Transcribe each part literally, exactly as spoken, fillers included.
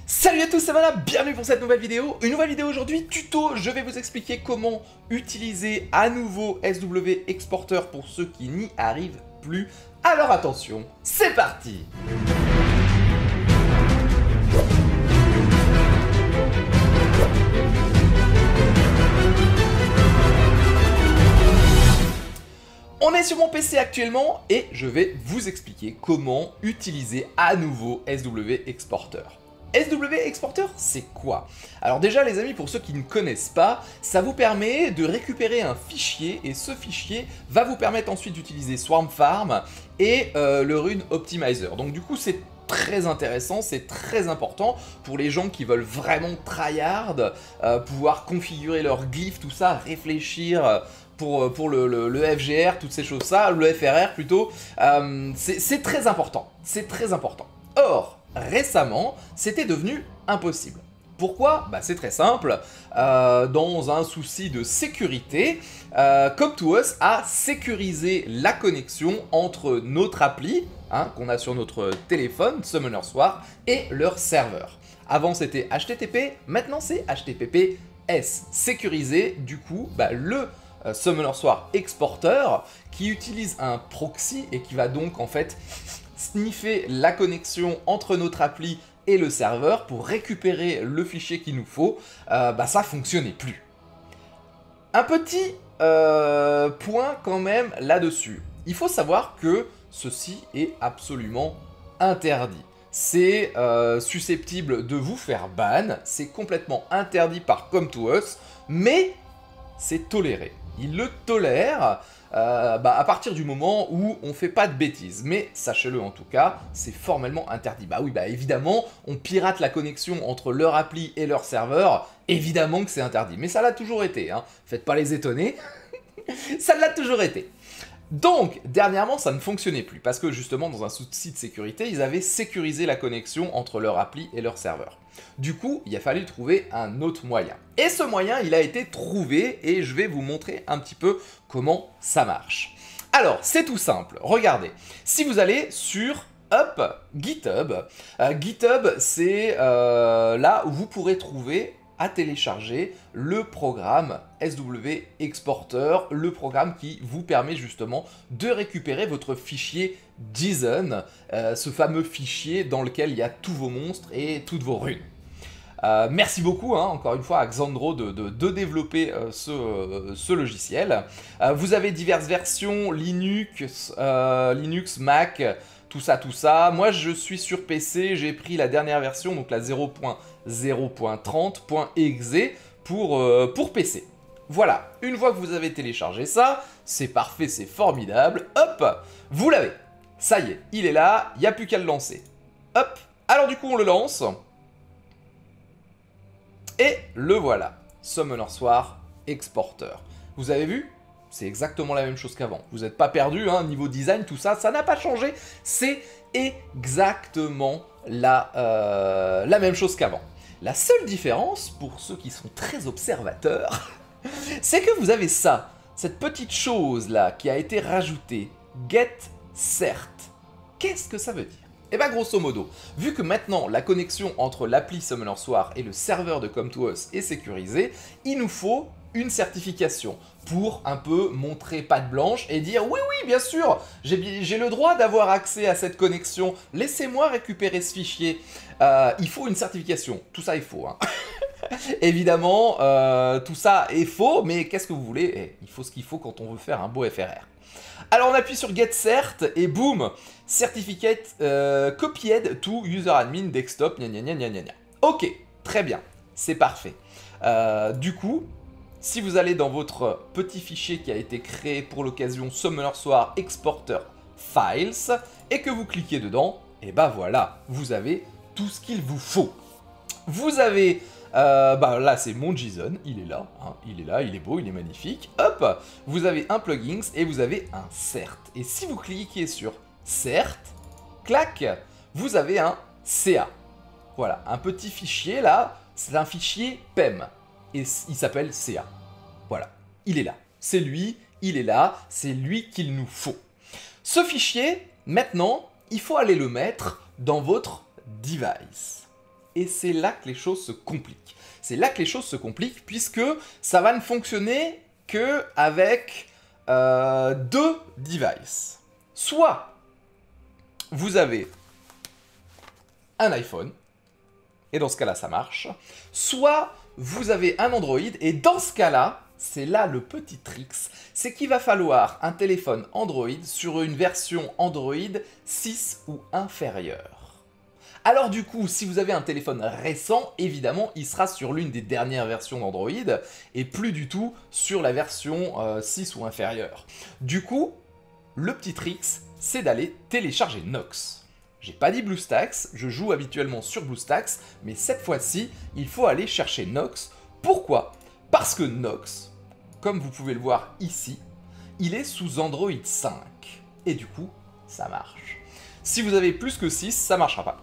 Salut à tous, c'est Mana, bienvenue pour cette nouvelle vidéo. Une nouvelle vidéo aujourd'hui, tuto, je vais vous expliquer comment utiliser à nouveau S W Exporter pour ceux qui n'y arrivent plus. Alors attention, c'est parti! On est sur mon P C actuellement et je vais vous expliquer comment utiliser à nouveau S W Exporter. S W Exporter, c'est quoi? Alors déjà les amis, pour ceux qui ne connaissent pas, ça vous permet de récupérer un fichier et ce fichier va vous permettre ensuite d'utiliser Swarm Farm et euh, le Rune Optimizer. Donc du coup c'est très intéressant, c'est très important pour les gens qui veulent vraiment tryhard, euh, pouvoir configurer leurs glyphes, tout ça, réfléchir pour, pour le, le, le F G R, toutes ces choses-là, le F R R plutôt, euh, c'est très important, c'est très important. Or, récemment, c'était devenu impossible. Pourquoi? Bah, c'est très simple, euh, dans un souci de sécurité, euh, CompToUs a sécurisé la connexion entre notre appli, hein, qu'on a sur notre téléphone, Summoner War, et leur serveur. Avant c'était H T T P, maintenant c'est H T T P S. Sécurisé, du coup, bah, le euh, Summoner War Exporter, qui utilise un proxy et qui va donc en fait sniffer la connexion entre notre appli et le serveur pour récupérer le fichier qu'il nous faut, euh, bah ça fonctionnait plus. Un petit euh, point quand même là-dessus. Il faut savoir que ceci est absolument interdit. C'est euh, susceptible de vous faire ban, c'est complètement interdit par CompToUs, mais c'est toléré. Il le tolère. Euh, bah, à partir du moment où on fait pas de bêtises. Mais sachez-le en tout cas, c'est formellement interdit. Bah oui, bah évidemment, on pirate la connexion entre leur appli et leur serveur, évidemment que c'est interdit. Mais ça l'a toujours été, hein. Faites pas les étonner, ça l'a toujours été. Donc, dernièrement, ça ne fonctionnait plus, parce que justement, dans un souci de sécurité, ils avaient sécurisé la connexion entre leur appli et leur serveur. Du coup, il a fallu trouver un autre moyen. Et ce moyen, il a été trouvé, et je vais vous montrer un petit peu comment ça marche. Alors, c'est tout simple, regardez. Si vous allez sur Hop, GitHub, euh, GitHub, c'est euh, là où vous pourrez trouver à télécharger le programme S W Exporter, le programme qui vous permet justement de récupérer votre fichier JSON, euh, ce fameux fichier dans lequel il y a tous vos monstres et toutes vos runes. Euh, merci beaucoup, hein, encore une fois, à Xandro de, de, de développer euh, ce, euh, ce logiciel. Euh, vous avez diverses versions, Linux, euh, Linux, Mac, tout ça, tout ça. Moi, je suis sur P C, j'ai pris la dernière version, donc la zéro point zéro point trente point E X E pour, euh, pour P C. Voilà, une fois que vous avez téléchargé ça, c'est parfait, c'est formidable. Hop, vous l'avez. Ça y est, il est là, il n'y a plus qu'à le lancer. Hop, alors du coup, on le lance. Et le voilà, Summoner War Exporter. Vous avez vu? C'est exactement la même chose qu'avant. Vous n'êtes pas perdu, hein, niveau design, tout ça, ça n'a pas changé. C'est exactement la, euh, la même chose qu'avant. La seule différence, pour ceux qui sont très observateurs, c'est que vous avez ça, cette petite chose-là qui a été rajoutée, getCert. Qu'est-ce que ça veut dire? Et bah grosso modo, vu que maintenant la connexion entre l'appli Summoner War et le serveur de CompToUs est sécurisée, il nous faut une certification pour un peu montrer patte blanche et dire oui oui bien sûr, j'ai le droit d'avoir accès à cette connexion, laissez-moi récupérer ce fichier. Euh, il faut une certification, tout ça est faux. Hein. Évidemment, euh, tout ça est faux, mais qu'est-ce que vous voulez? Eh, il faut ce qu'il faut quand on veut faire un beau F R R. Alors on appuie sur getCert et boum, certificate euh, copied to user admin desktop, gna gna gna gna gna. Ok, très bien, c'est parfait. Euh, du coup, si vous allez dans votre petit fichier qui a été créé pour l'occasion Summoner War Exporter Files et que vous cliquez dedans, et bah voilà, vous avez tout ce qu'il vous faut. Vous avez Euh, bah là c'est mon JSON, il est là, hein, il est là, il est beau, il est magnifique. Hop, vous avez un plugins et vous avez un cert. Et si vous cliquez sur cert, clac, vous avez un C A. Voilà, un petit fichier là, c'est un fichier P E M et il s'appelle C A. Voilà, il est là, c'est lui, il est là, c'est lui qu'il nous faut. Ce fichier, maintenant, il faut aller le mettre dans votre device. Et c'est là que les choses se compliquent. C'est là que les choses se compliquent puisque ça va ne fonctionner qu'avec euh, deux devices. Soit vous avez un iPhone, et dans ce cas-là ça marche, soit vous avez un Android, et dans ce cas-là, c'est là le petit trick, c'est qu'il va falloir un téléphone Android sur une version Android six ou inférieure. Alors du coup, si vous avez un téléphone récent, évidemment, il sera sur l'une des dernières versions d'Android et plus du tout sur la version euh, six ou inférieure. Du coup, le petit trick, c'est d'aller télécharger Nox. J'ai pas dit BlueStacks, je joue habituellement sur BlueStacks, mais cette fois-ci, il faut aller chercher Nox. Pourquoi? Parce que Nox, comme vous pouvez le voir ici, il est sous Android cinq. Et du coup, ça marche. Si vous avez plus que six, ça marchera pas.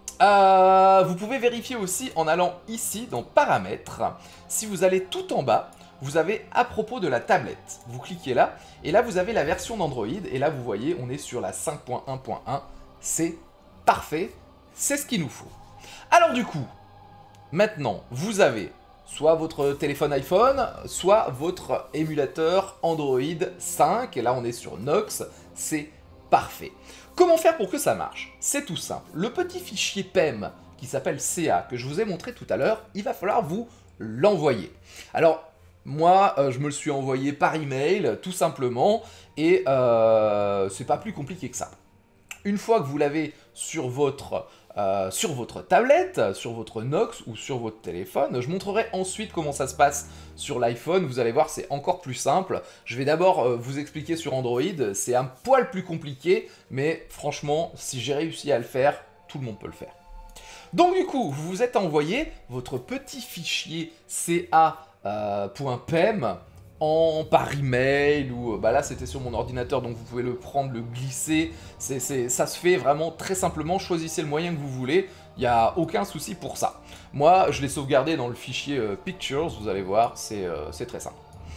Euh, vous pouvez vérifier aussi en allant ici dans Paramètres. Si vous allez tout en bas, vous avez à propos de la tablette. Vous cliquez là, et là vous avez la version d'Android, et là vous voyez, on est sur la cinq point un point un. C'est parfait, c'est ce qu'il nous faut. Alors du coup, maintenant, vous avez soit votre téléphone iPhone, soit votre émulateur Android cinq, et là on est sur Nox, c'est parfait. Comment faire pour que ça marche? C'est tout simple. Le petit fichier P E M qui s'appelle C A que je vous ai montré tout à l'heure, il va falloir vous l'envoyer. Alors, moi, euh, je me le suis envoyé par email, tout simplement, et euh, c'est pas plus compliqué que ça. Une fois que vous l'avez sur votre, euh, sur votre tablette, sur votre Nox ou sur votre téléphone, je montrerai ensuite comment ça se passe sur l'iPhone. Vous allez voir, c'est encore plus simple. Je vais d'abord euh, vous expliquer sur Android. C'est un poil plus compliqué, mais franchement, si j'ai réussi à le faire, tout le monde peut le faire. Donc du coup, vous vous êtes envoyé votre petit fichier C A point P E M en par email ou bah là c'était sur mon ordinateur donc vous pouvez le prendre, le glisser, c'est, c'est, ça se fait vraiment très simplement, choisissez le moyen que vous voulez, il n'y a aucun souci pour ça. Moi je l'ai sauvegardé dans le fichier euh, Pictures, vous allez voir, c'est, euh, c'est très simple.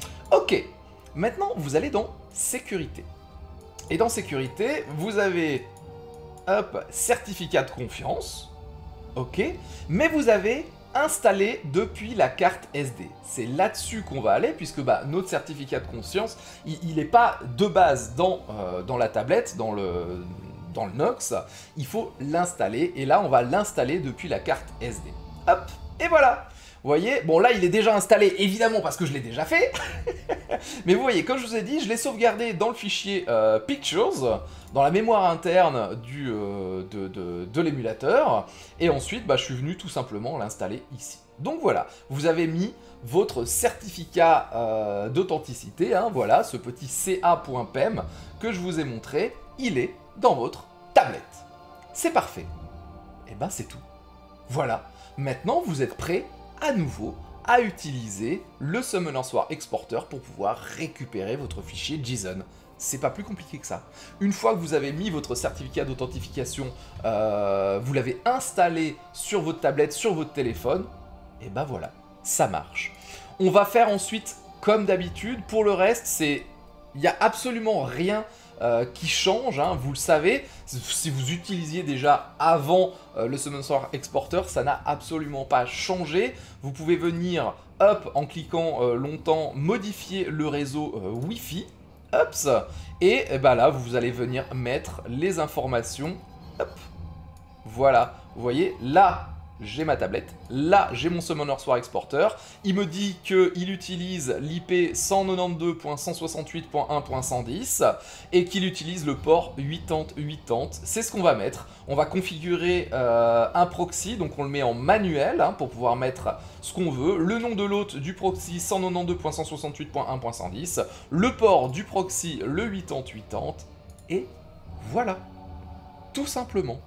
Ok, maintenant vous allez dans Sécurité. Et dans Sécurité, vous avez hop, certificat de confiance, ok, mais vous avez installé depuis la carte S D. C'est là-dessus qu'on va aller, puisque bah, notre certificat de conscience, il n'est pas de base dans, euh, dans la tablette, dans le, dans le Nox, il faut l'installer, et là on va l'installer depuis la carte S D. Hop, et voilà. Vous voyez, bon là il est déjà installé, évidemment parce que je l'ai déjà fait, mais vous voyez, comme je vous ai dit, je l'ai sauvegardé dans le fichier euh, Pictures, dans la mémoire interne du, euh, de, de, de l'émulateur, et ensuite bah, je suis venu tout simplement l'installer ici. Donc voilà, vous avez mis votre certificat euh, d'authenticité, hein, voilà, ce petit C A point P E M que je vous ai montré, il est dans votre tablette. C'est parfait. Et ben c'est tout. Voilà, maintenant vous êtes prêts à nouveau à utiliser le Summoner War Exporter pour pouvoir récupérer votre fichier JSON. C'est pas plus compliqué que ça. Une fois que vous avez mis votre certificat d'authentification, euh, vous l'avez installé sur votre tablette, sur votre téléphone, et ben voilà, ça marche. On va faire ensuite comme d'habitude. Pour le reste, c'est, il n'y a absolument rien Euh, qui change, hein, vous le savez, si vous utilisiez déjà avant euh, le Summoner War Exporter, ça n'a absolument pas changé. Vous pouvez venir, hop, en cliquant euh, longtemps, modifier le réseau euh, Wi-Fi, hop, et, et bah là, vous allez venir mettre les informations, hop, voilà, vous voyez, là, j'ai ma tablette, là j'ai mon Summoner War Exporter, il me dit qu'il utilise l'I P cent quatre-vingt-douze point cent soixante-huit point un point cent dix et qu'il utilise le port quatre-vingts quatre-vingts, c'est ce qu'on va mettre. On va configurer euh, un proxy, donc on le met en manuel hein, pour pouvoir mettre ce qu'on veut, le nom de l'hôte du proxy cent quatre-vingt-douze point cent soixante-huit point un point cent dix, le port du proxy le quatre-vingts quatre-vingts, et voilà, tout simplement.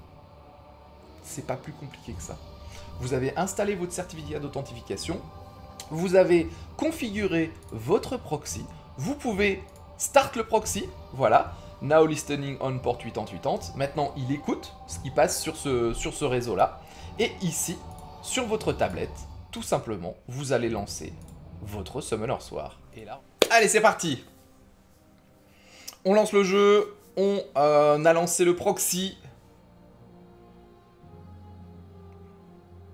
C'est pas plus compliqué que ça. Vous avez installé votre certificat d'authentification, vous avez configuré votre proxy, vous pouvez start le proxy, voilà, now listening on port quatre-vingts quatre-vingts, maintenant il écoute ce qui passe sur ce, sur ce réseau-là, et ici, sur votre tablette, tout simplement, vous allez lancer votre Summoner War. Et là, allez c'est parti. On lance le jeu, on euh, a lancé le proxy.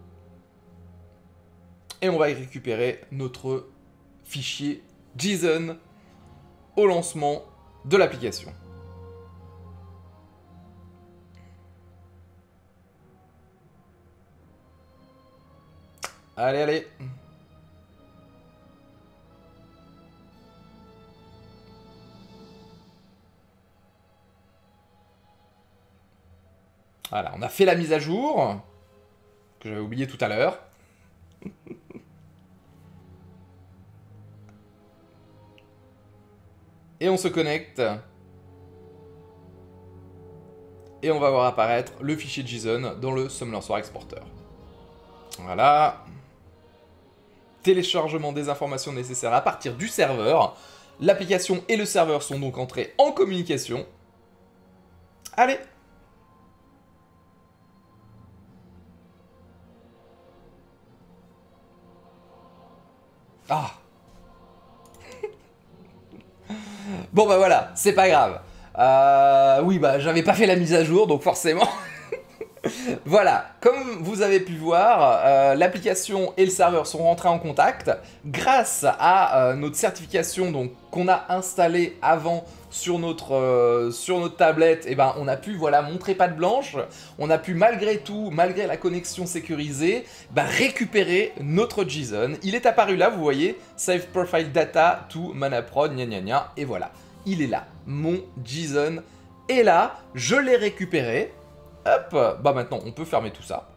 Et on va y récupérer notre fichier JSON au lancement de l'application. Allez, allez. Voilà, on a fait la mise à jour, que j'avais oublié tout à l'heure. Et on se connecte. Et on va voir apparaître le fichier JSON dans le Summoner Source Exporter. Voilà. Téléchargement des informations nécessaires à partir du serveur. L'application et le serveur sont donc entrés en communication. Allez. Ah. Bon bah voilà, c'est pas grave. Euh, oui bah j'avais pas fait la mise à jour, donc forcément... Voilà, comme vous avez pu voir, euh, l'application et le serveur sont rentrés en contact. Grâce à euh, notre certification donc qu'on a installée avant sur notre, euh, sur notre tablette, et ben, on a pu voilà, montrer patte blanche. On a pu malgré tout, malgré la connexion sécurisée, bah, récupérer notre JSON. Il est apparu là, vous voyez, Save Profile Data to Manaprod, gna gna gna, et voilà, il est là. Mon JSON est là, je l'ai récupéré. Hop, bah maintenant on peut fermer tout ça.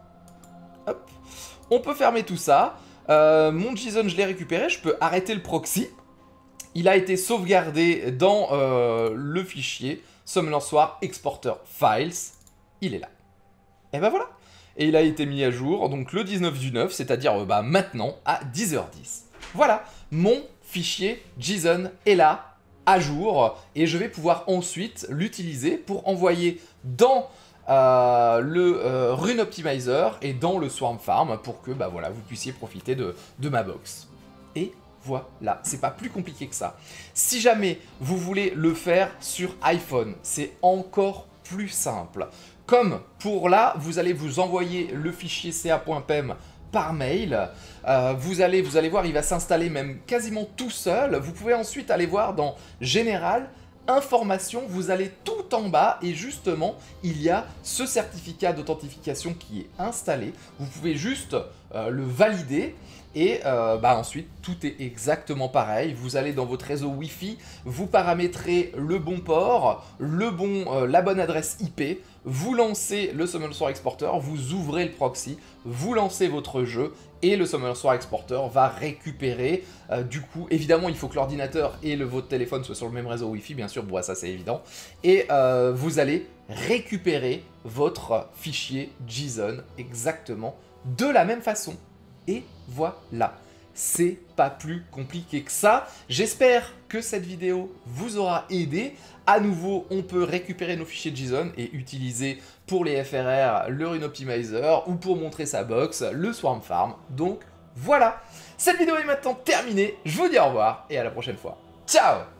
Hop, on peut fermer tout ça. Euh, mon JSON je l'ai récupéré, je peux arrêter le proxy. Il a été sauvegardé dans euh, le fichier Summoner Source Exporter Files. Il est là. Et bah voilà. Et il a été mis à jour donc le dix-neuf du neuf, c'est-à-dire euh, bah, maintenant à dix heures dix. Voilà, mon fichier JSON est là, à jour, et je vais pouvoir ensuite l'utiliser pour envoyer dans Euh, le euh, Rune Optimizer et dans le Swarm Farm pour que bah, voilà, vous puissiez profiter de, de ma box. Et voilà, c'est pas plus compliqué que ça. Si jamais vous voulez le faire sur iPhone, c'est encore plus simple. Comme pour là, vous allez vous envoyer le fichier ca.pem par mail. Euh, vous, allez, vous allez voir, il va s'installer même quasiment tout seul. Vous pouvez ensuite aller voir dans Général, Information, vous allez tout en bas et justement, il y a ce certificat d'authentification qui est installé. Vous pouvez juste euh, le valider et euh, bah ensuite, tout est exactement pareil. Vous allez dans votre réseau Wi-Fi, vous paramétrez le bon port, le bon, euh, la bonne adresse I P, vous lancez le Summoner Source Exporter, vous ouvrez le proxy, vous lancez votre jeu et le Summoner Source Exporter va récupérer. Euh, du coup, évidemment, il faut que l'ordinateur et le, votre téléphone soient sur le même réseau Wi-Fi, bien sûr, bon, ça c'est évident. Et euh, vous allez récupérer votre fichier JSON exactement de la même façon. Et voilà, c'est pas plus compliqué que ça. J'espère que cette vidéo vous aura aidé. À nouveau, on peut récupérer nos fichiers JSON et utiliser pour les F R R le Rune Optimizer ou pour montrer sa box, le Swarm Farm. Donc voilà, cette vidéo est maintenant terminée. Je vous dis au revoir et à la prochaine fois. Ciao!